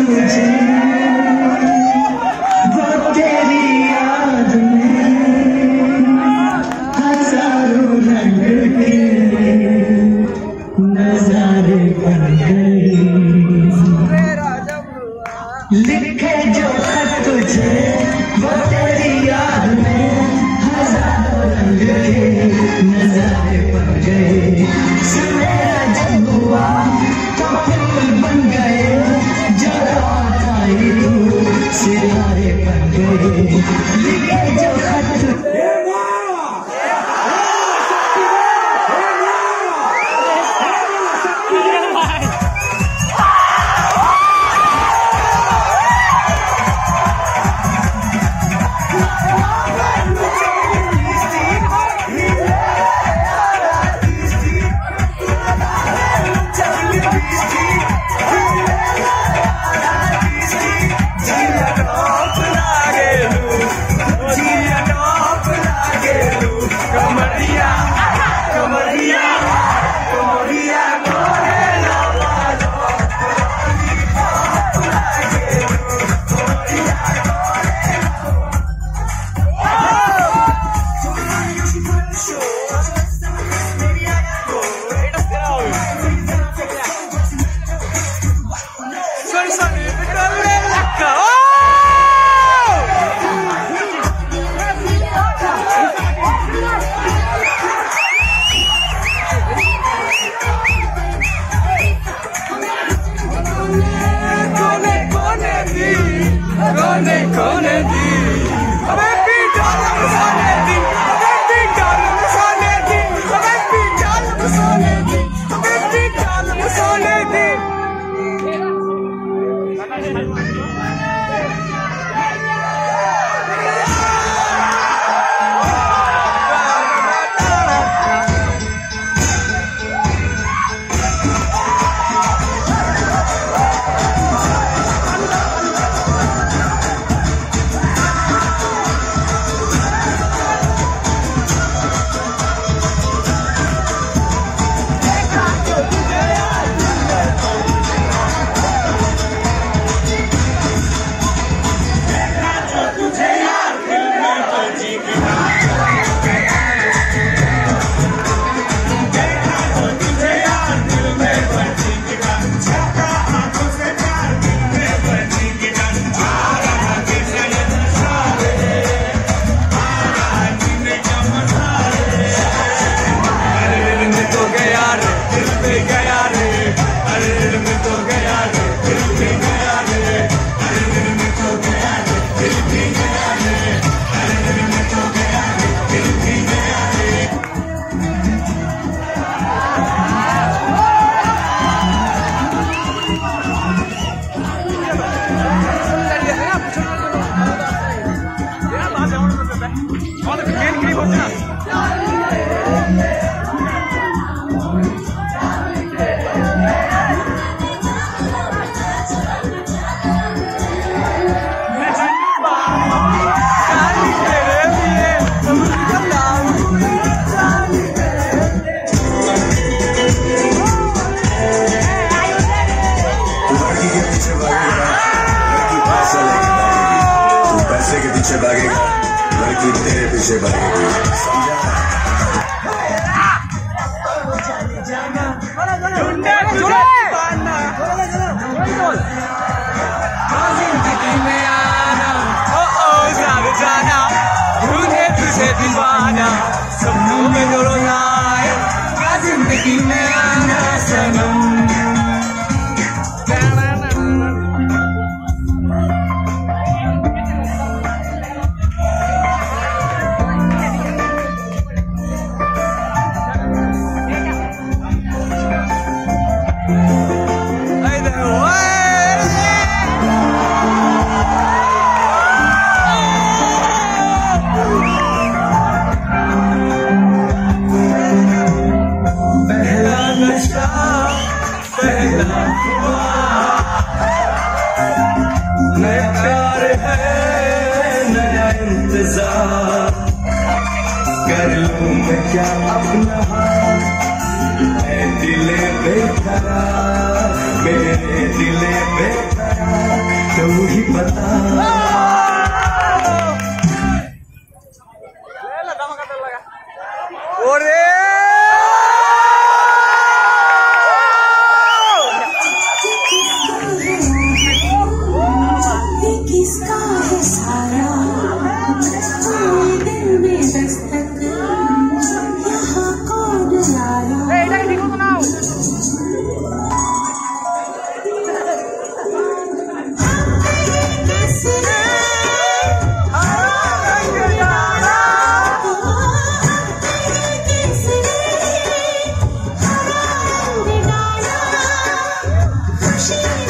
तुझे वो तेरी याद में हजारों रंग के नजारे बन गए। लिखे जो खत तुझे वो तेरी याद में हजारों रंग के नजारे बन गए। सवेरा जब हुआ तो फूल बन गए, जो रात आई तू सितारे बन गए। लिखे जो खत पीछे भागेगा, लड़की तेरे पीछे भागेगी, समझा? जिंदगी में आना ओ साथ जाना, ढूंढे तुझे दीवाना, सपनों में जो रोज आए, जिंदगी में आना सनम। नया प्यार है नया इंतजार, कर लूं मैं क्या अपना दिले बेकरार, मेरे दिले बेकरार। तू ही बता। किसका है साया दिल में दस्तक यहाँ कौन लाया। खुशी